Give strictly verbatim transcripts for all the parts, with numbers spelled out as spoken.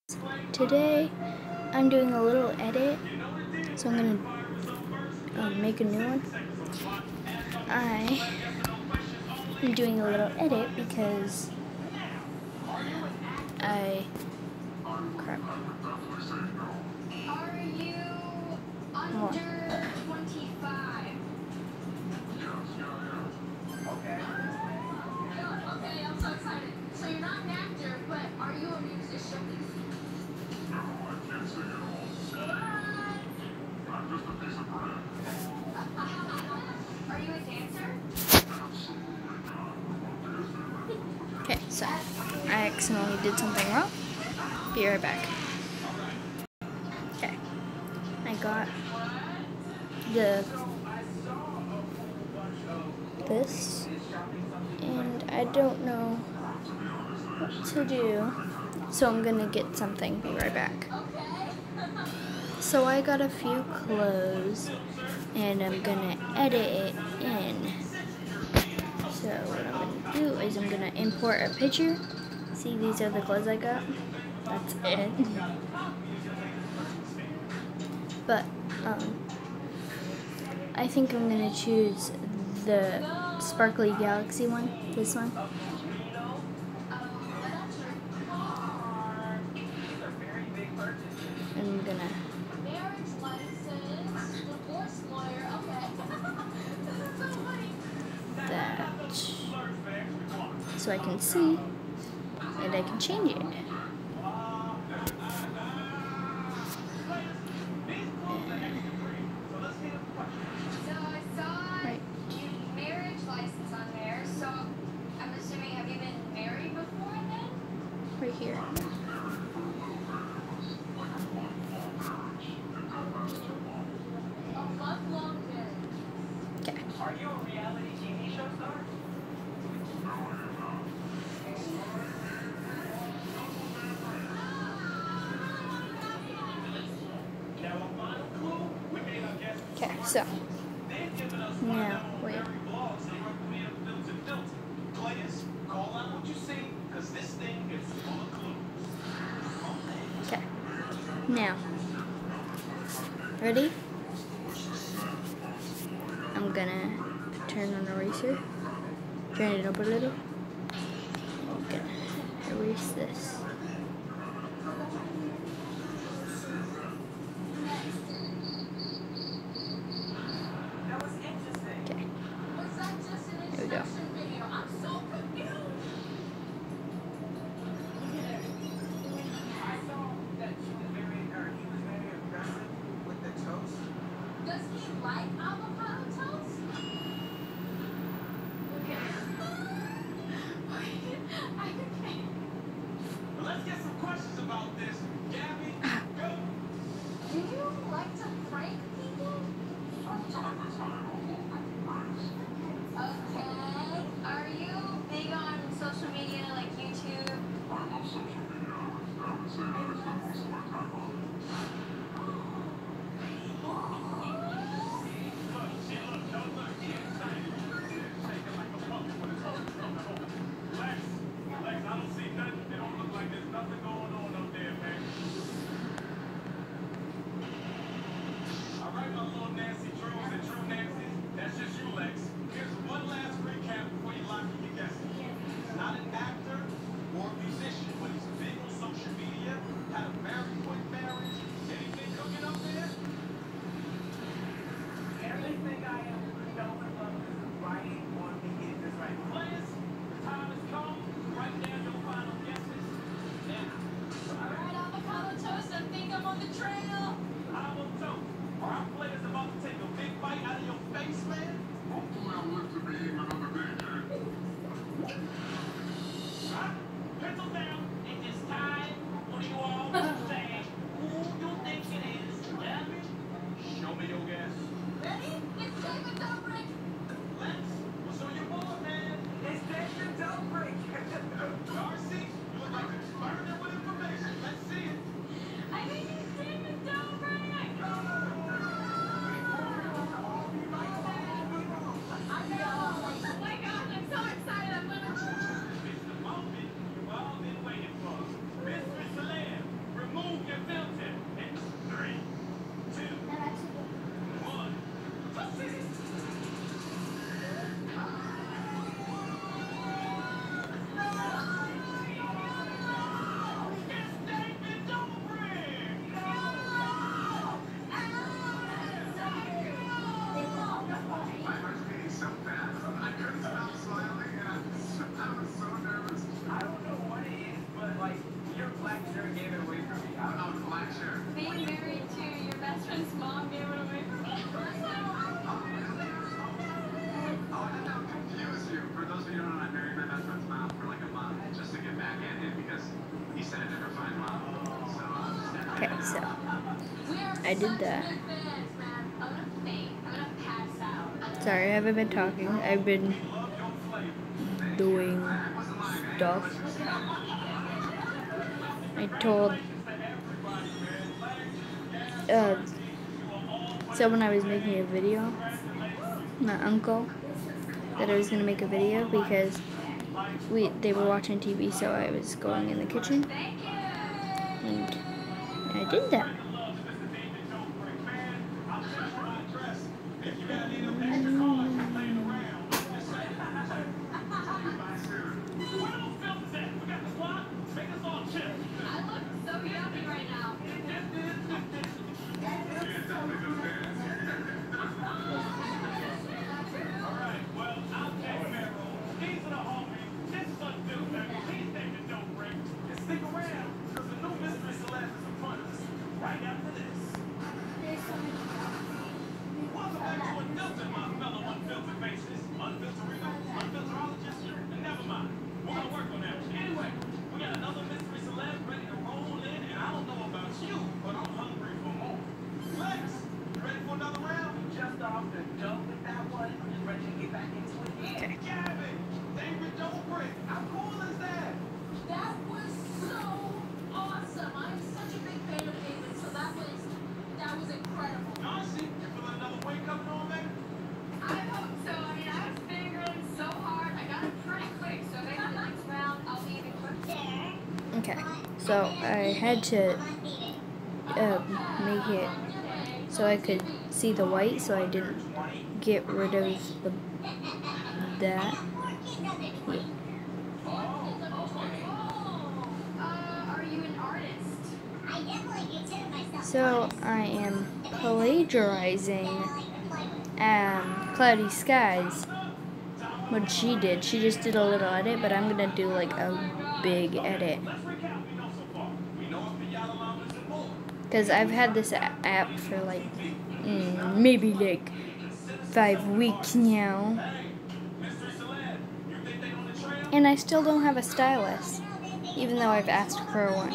Today I'm doing a little edit, so I'm gonna um, make a new one. I am doing a little edit because I crap. Are you under twenty-five? Okay. Okay, I'm so excited. So you're not an actor, but are you a musician? No, I can't sing at all. I'm just a piece of bread. Are you a dancer? Absolutely not. Okay, so I accidentally did something wrong. Be right back. Okay, I got the this, and I don't know what to do, so I'm gonna get something. Be right back. So I got a few clothes, and I'm gonna edit it in. So what I'm gonna do is I'm gonna import a picture. See, these are the clothes I got. That's it. But um, I think I'm gonna choose the sparkly galaxy one. This one. And I'm gonna. Marriage license, divorce lawyer, okay. That's so funny. That so I can see and I can change it. So I saw Right. your marriage license on there, so I'm assuming, have you been married before then? Right here. A month-long marriage. Okay. Are you a reality T V show star? Now, a final clue, we made our guests. Okay. So They've given us now wait. blogs that recommend filter filter. Players, call out what you see, because this thing is full of clues. Okay. Now. Ready? I'm gonna turn on eraser. Turn it up a little. I'm gonna erase this. That was interesting. Okay. Was that just an There we go. introduction video? I'm so confused. I saw that she was very, or he was very aggressive with the toast. Does he like avocado toast? Okay. I can't. But let's get some questions about this. Gabby, go. Do you like to prank people? From time to time, I'll walk with friends. Okay. Are you big on social media like YouTube? I love social media. I would say that I spend most of my time on it. Look, see, look, don't look. He excited. Shaking like a puppy with his whole throat. Lex, Lex, I don't see nothing. It don't look like there's nothing going on up there, man. All right, my little Nancy Drews and True Nancy's. That's just you, Lex. Here's one last recap before you lock in your guesses. He's not an actor or a musician, but he's big on social media, had a very quick marriage, and he shirt gave it away from me. I don't know, the black shirt. Being married to your best friend's mom gave it away from me. Oh, I think that would confuse you. For those of you who don't know, I married my best friend's mom for like a month just to get back at him because he said I'd never find mom. So, uh, just Okay, so We are I did such that. big fans, man. I'm gonna faint. I'm gonna pass out. Sorry, I haven't been talking. I've been doing stuff. I told uh, someone I was making a video, my uncle, that I was gonna make a video because we they were watching T V, so I was going in the kitchen, and I did that. I look so yummy right now. Alright, well, I'll take Pharaoh. These are the homies. This is Unfiltered. He's taking no break. And stick around, because the new Mystery Celeste is upon us. Right after this. Welcome back to Unfiltered, my fellow Unfiltered faces. Unfiltered Rico, Unfilterologist, and never mind. We're gonna work on that. Anyway, we got another Mystery Celeste ready to roll in, and I don't know about you, but I'm hungry for more. Lex, you ready for another round? Just off the dope with that one. I'm just ready to get back into it. Okay. Gavin, David Dobrik, how cool is that? That was so awesome. I'm such a big fan of David, so that was that was incredible. Darcy, you feeling another win coming on, man? I hope so. I mean, I was fingering so hard. I got it pretty quick, so maybe the next round I'll be even quicker. Okay, so I had to uh, make it so I could see the white, so I didn't get rid of the that. Yeah. Uh, are you an artist? So I am plagiarizing um, Cloudy Skies. What she did, she just did a little edit, but I'm gonna do like a big edit. Let's recap we know so far. We know of the Yalamas and more. Because I've had this a- app for like mm, maybe like five weeks now. Hey, Mystery Celeste, you think they on the trail? And I still don't have a stylus, even though I've asked for one.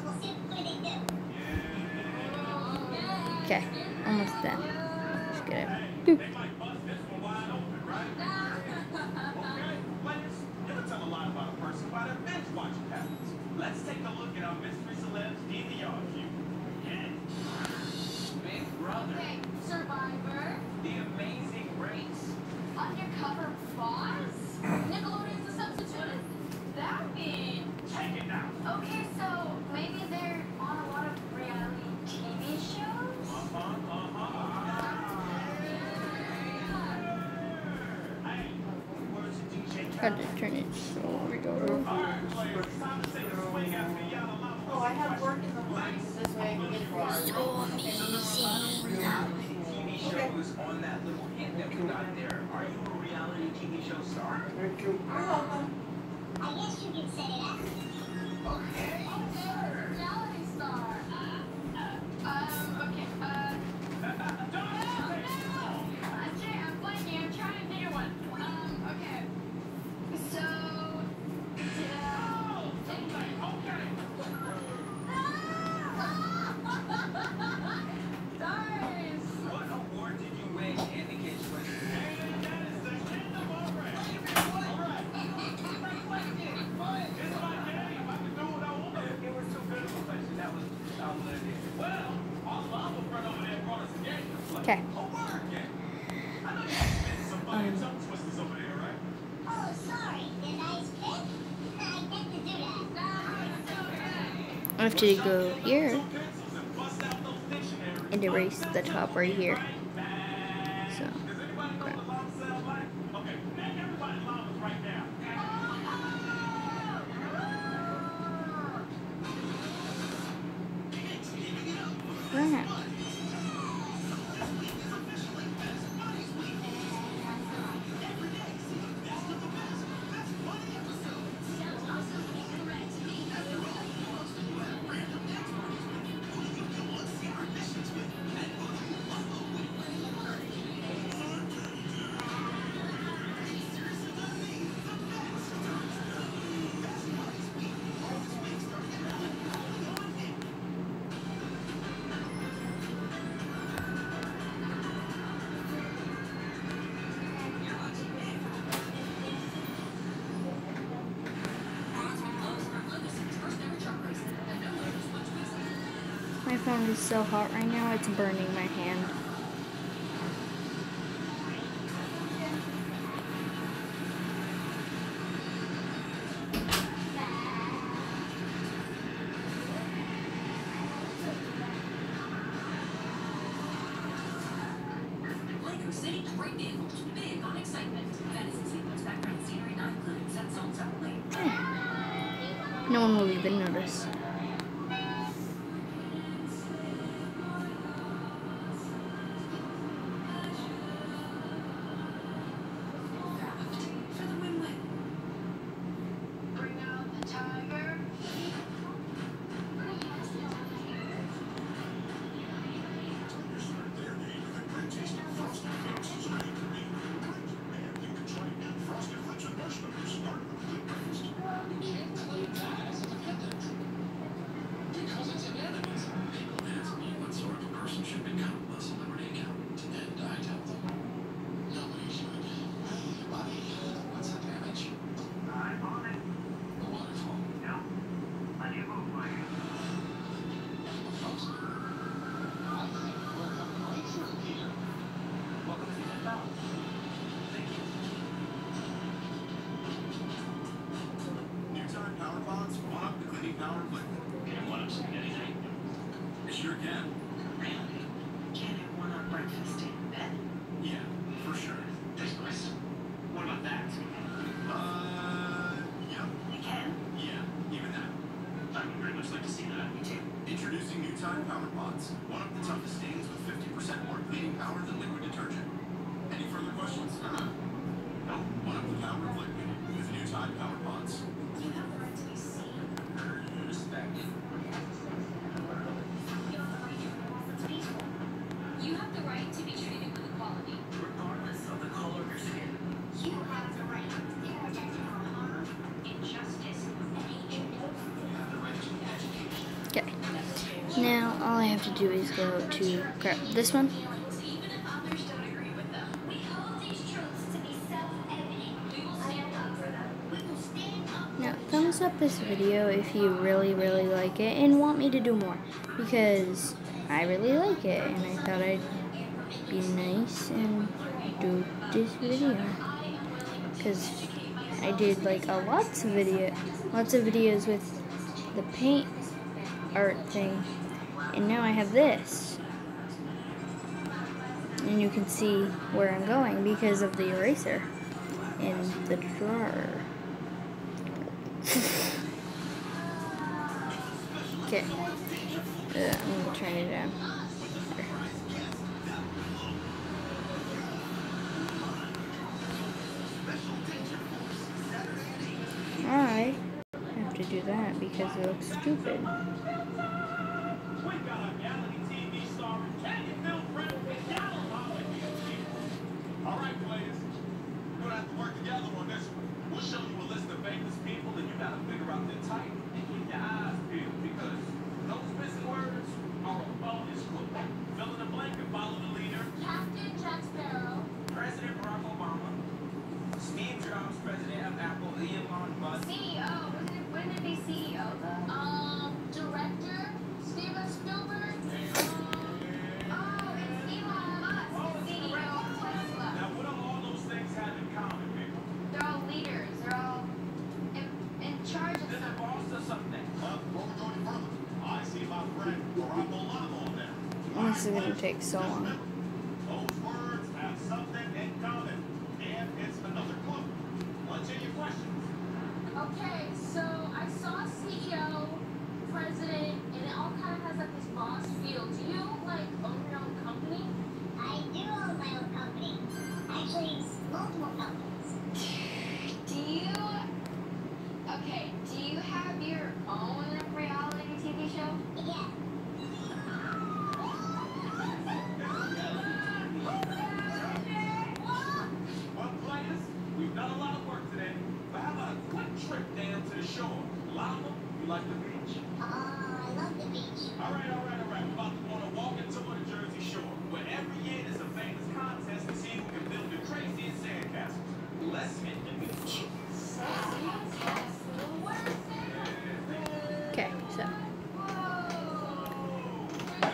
Okay, almost done. Let's get it. Boop. They might bust this one wide open, right? Okay, players, you can tell a lot about a person by their binge watching habits. Let's take a look at our Mystery Celeste D V R view. Yeah. Big Brother, Okay, Survivor, The Amazing Race. Undercover Boss, Nickelodeon's The Substitute. That mean? Take it now. Okay, so maybe they're on a lot of reality T V shows. Uh-huh, uh-huh. Hey, words of D J Had to turn it so we go. All right, players, time to take a swing at the Yalamas. Oh, I have work in the morning, so this way I can get it for T V shows on that little hint that we got there. Are you a reality T V show star? You're welcome. I guess you can set it up. Okay. Okay, reality star. Um, okay, uh. No, no! I'm Jay, I'm blanking. I'm trying to think of one. Um, okay. So. Yeah. Nice! What award did you win in the kids' quiz? And that is the end of our round. All right. It's my game. I can do what I want. It was too good of a question. That was, that was what it is. Well, our lava friend over there brought us a game to play. Okay. A word game. I know you've been some funny tongue twisters over there, right? Oh, sorry. Did I skip? I get to do that. Nah, so good. I have to go here Two pencils and bust out those dictionaries. and erase the top right here. So, Does anybody know what llama sound like? Okay, name everybody llamas right now. crap. My phone is so hot right now, it's burning my hand. Lego City's great vehicles, big on excitement. Fantasy sequence background scenery not included, set zones only. No one will even notice. For the win-win. Bring out the tiger. Because it's inanimate. People ask me what sort of a person should become a celebrity accountant, and I tell them, nobody should. Buddy, what's the damage? I'm on it. The waterfall. Yep. On your move, buddy. Folks, I think we're coming right through, Peter. Welcome to the town. Thank you. New time power pods, one up the cleaning power of liquid. Can one of spaghetti night? You sure can. Really? Can't have one on breakfast in bed? Yeah, for sure. Tastes nice. What about that? Uh, yep. You can? Yeah, even that. I would very much like to see that. Me too. Introducing new time power pods. One of the toughest stains with fifty percent more cleaning power than liquid detergent. Any further questions? No. One of the power of liquid with new time power pods. You have the right to be seen. Respect. You have the right to be treated with equality, regardless of the color of your skin. You have the right to be protected from harm, injustice, and hatred. You have the right to education. Okay. Now all I have to do is go to grab this one. Even if others don't agree with them, we hold these truths to be self-evident. We will stand up for them. We will stand up. Now, thumbs up this video if you really, really like it and want me to do more, because I really like it and I thought I'd be nice and do this video, because I did like a lots of video, lots of videos with the paint art thing, and now I have this, and you can see where I'm going because of the eraser in the drawer. Okay, uh, I'm gonna turn it down. I have to do that because it looks stupid. We got a reality T V star, Canyon Bill Brent, and Gallo All right, players. We're gonna have to work together on this one. We'll show you a list of famous people, and you gotta figure out their type and keep your eyes peeled, because those missing words are a bonus clue. Fill in the blank and follow the leader. Captain Jack Sparrow. President Barack Obama. Steve Jobs, president of Apple, Elon Musk. C E O. Wouldn't it, wouldn't it be C E O though? Um, director. Steven Spielberg. Um, oh, it's Elon Musk. C E O of Tesla. Now, what do all those things have in common, people? They're all leaders. They're all in, in charge of This something. involves to something. Uh, before we go any further, I see my friend Barack Obama on there. This is gonna take so long. Those words have something in common, and it's another clue. What's in your questions? Okay, so I saw C E O, president, and it all kind of has like this boss feel. Do you like own your own company? I do own my own company. Actually, multiple companies. Do you? Okay, do you have your own reality T V show? Yeah.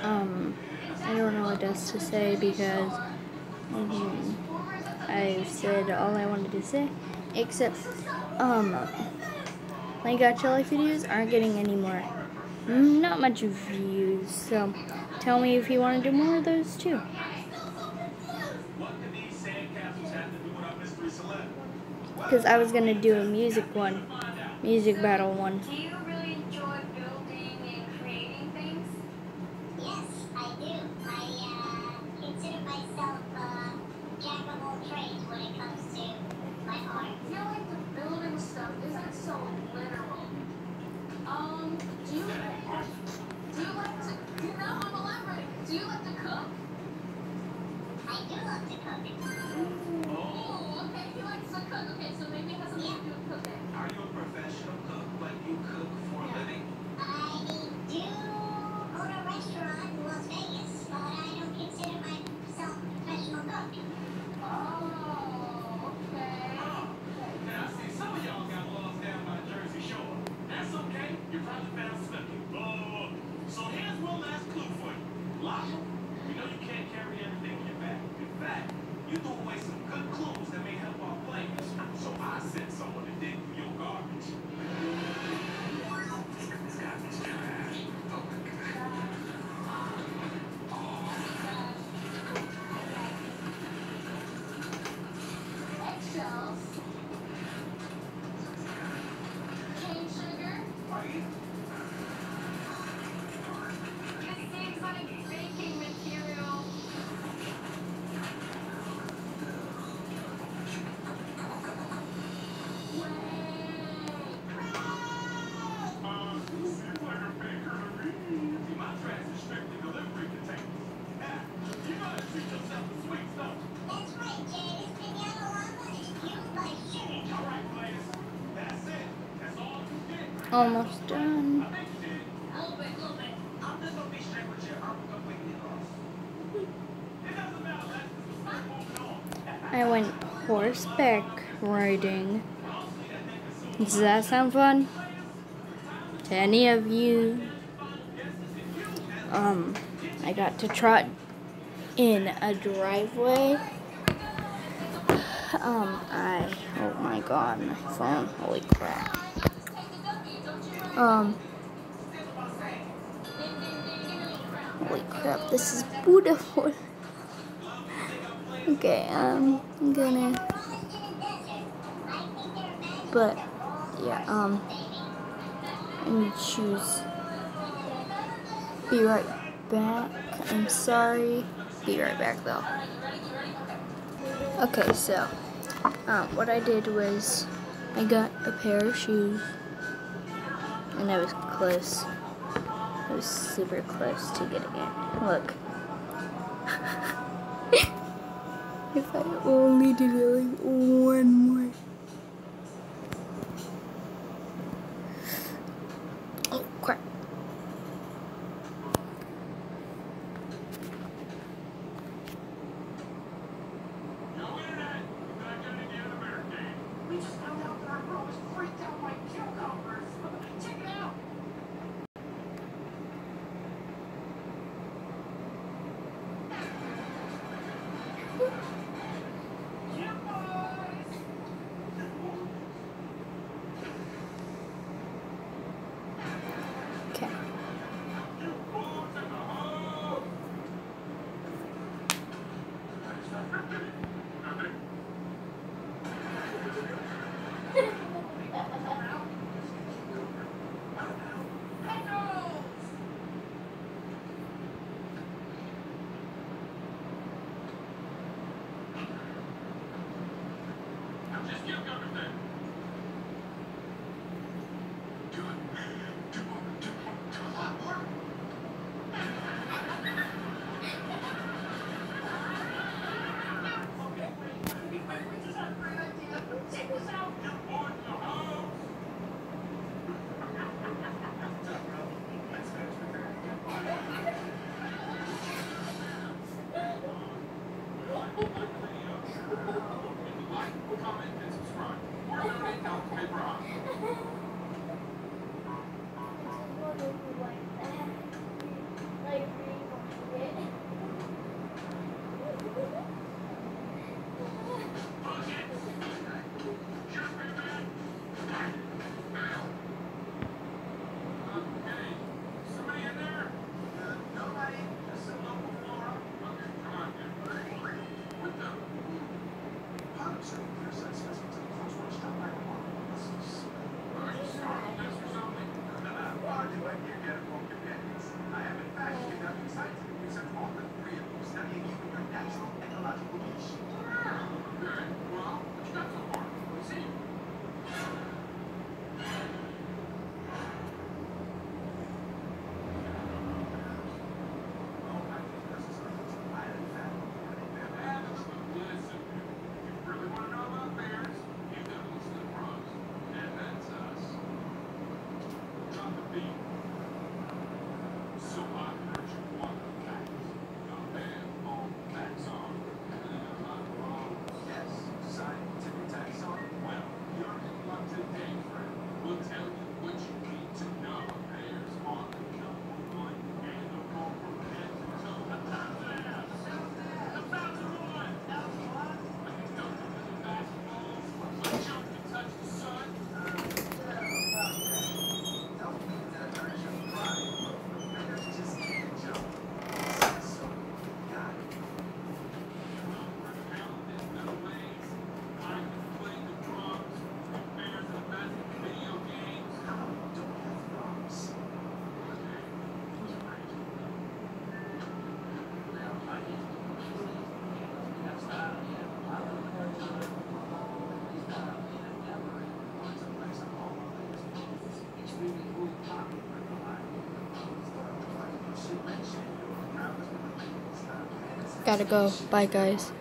um, I don't know what else to say because um, I said all I wanted to say, except um, my Gacha Life videos aren't getting any more, not much views, so tell me if you want to do more of those too. What do these sandcastles have to do with our mystery celeb? Because I was going to do a music one, music battle one. Do you really enjoy building and creating things? Yes, I do. I uh, consider myself uh, jack of all trades when it comes to my art. I feel like the building stuff isn't so literal. Um, do you do you like to? You know, I'm elaborating. Do you like to cook? I do love to cook. Oh, okay. He likes to cook. Okay, so maybe it has something to do with cooking. Are you a professional cook? Like you cook for a living? I do own a restaurant in Las Vegas, but I don't consider myself a professional cook. Oh, okay. Now, I see some of y'all got lost down by Jersey Shore. That's okay. You probably found Snooki. Oh, so here's one last clue for you. Lava, you know you can't carry everything in your bag. In fact, you threw away some good clues that may help our players. So I sent someone to dig through your garbage. It's got this trash. Oh, my God. Eggshells. Cane sugar. Are you? This seems like baking material. Uh, seems like a baker to me. See, my trash is strictly delivery containers. Ah, you gotta treat yourself to sweet stuff. That's right, Jay. This pinata lava is fueled by sugar. All right, players. That's it. That's all you get. Almost done. I think you did. A little bit, a little bit. I'm just gonna be straight with you. I'm completely lost. It doesn't matter, Lex. We're moving on. I went horseback riding. Does that sound fun? To any of you? Um, I got to trot in a driveway. Um, I, oh my god, my phone, holy crap. Um, holy crap, this is beautiful. Okay, um, I'm gonna, but, yeah, um, let me choose, be right back, I'm sorry, be right back though. Okay, so, um, what I did was, I got a pair of shoes, and I was close, I was super close to getting it, look. If I only did it like one more. Oh crap. Yo, Internet. You back at it again, American? We just found out that our girl was freaked out by cucumbers. Check it out. Yeah, boys. Gotta go. Bye, guys.